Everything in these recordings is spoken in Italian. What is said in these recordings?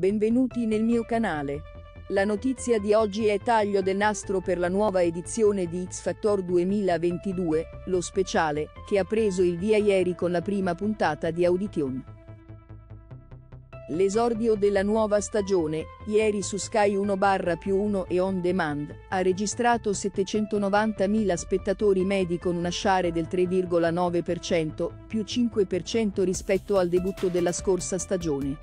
Benvenuti nel mio canale. La notizia di oggi è taglio del nastro per la nuova edizione di X Factor 2022, lo speciale, che ha preso il via ieri con la prima puntata di Audition. L'esordio della nuova stagione, ieri su Sky 1/1 e On Demand, ha registrato 790.000 spettatori medi con una share del 3,9%, più 5% rispetto al debutto della scorsa stagione.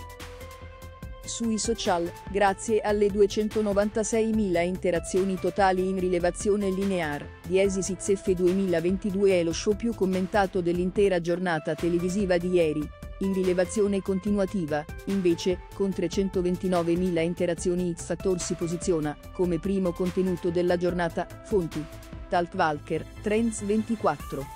Sui social, grazie alle 296.000 interazioni totali in rilevazione lineare, The X 2022 è lo show più commentato dell'intera giornata televisiva di ieri. In rilevazione continuativa, invece, con 329.000 interazioni X Factor si posiziona, come primo contenuto della giornata. Fonti: Talkwalker, Trends 24.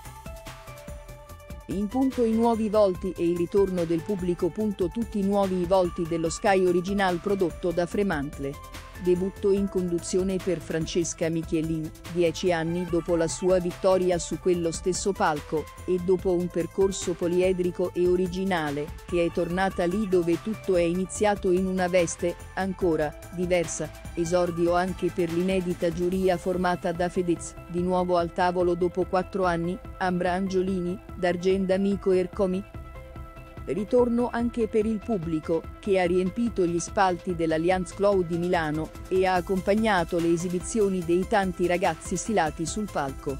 In punto i nuovi volti e il ritorno del pubblico. Tutti i nuovi volti dello Sky Original prodotto da Fremantle. Debutto in conduzione per Francesca Michelin, 10 anni dopo la sua vittoria su quello stesso palco, e dopo un percorso poliedrico e originale, che è tornata lì dove tutto è iniziato in una veste, ancora, diversa. Esordio anche per l'inedita giuria formata da Fedez, di nuovo al tavolo dopo 4 anni, Ambra Angiolini, Dargen D'Amico Ercomi. Ritorno anche per il pubblico, che ha riempito gli spalti dell'Allianz Cloud di Milano, e ha accompagnato le esibizioni dei tanti ragazzi stilati sul palco.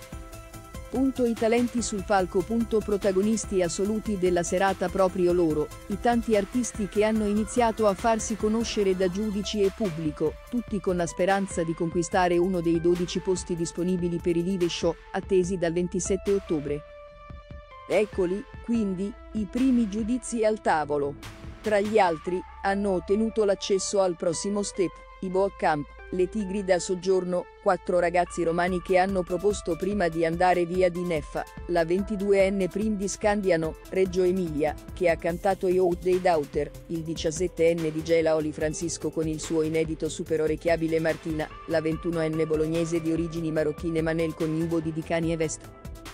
I talenti sul palco. Protagonisti assoluti della serata proprio loro, i tanti artisti che hanno iniziato a farsi conoscere da giudici e pubblico, tutti con la speranza di conquistare uno dei 12 posti disponibili per i live show, attesi dal 27 ottobre. Eccoli, quindi, i primi giudizi al tavolo. Tra gli altri, hanno ottenuto l'accesso al prossimo step, i Boot Camp, le Tigri da soggiorno, 4 ragazzi romani che hanno proposto prima di andare via di Neffa, la 22enne Prim di Scandiano, Reggio Emilia, che ha cantato Youth dei Daughter, il 17enne di Gela Oli Francisco con il suo inedito super orecchiabile Martina, la 21enne bolognese di origini marocchine Manel coniugo di Kanye West.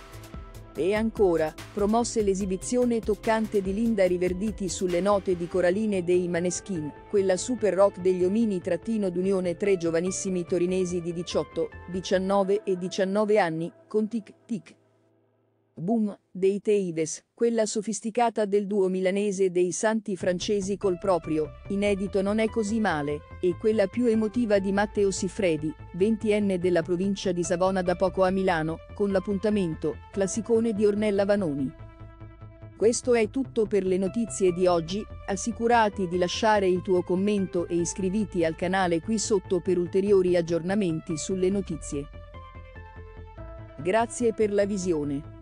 E ancora, promosse l'esibizione toccante di Linda Riverditi sulle note di Coraline dei Maneskin, quella super rock degli omini-d'Unione 3 giovanissimi torinesi di 18, 19 e 19 anni, con Tic Tic Boom, dei Teides, quella sofisticata del duo milanese dei Santi Francesi col proprio, inedito Non è così male, e quella più emotiva di Matteo Siffredi, 20enne della provincia di Savona da poco a Milano, con l'appuntamento, classicone di Ornella Vanoni. Questo è tutto per le notizie di oggi, assicurati di lasciare il tuo commento e iscriviti al canale qui sotto per ulteriori aggiornamenti sulle notizie. Grazie per la visione.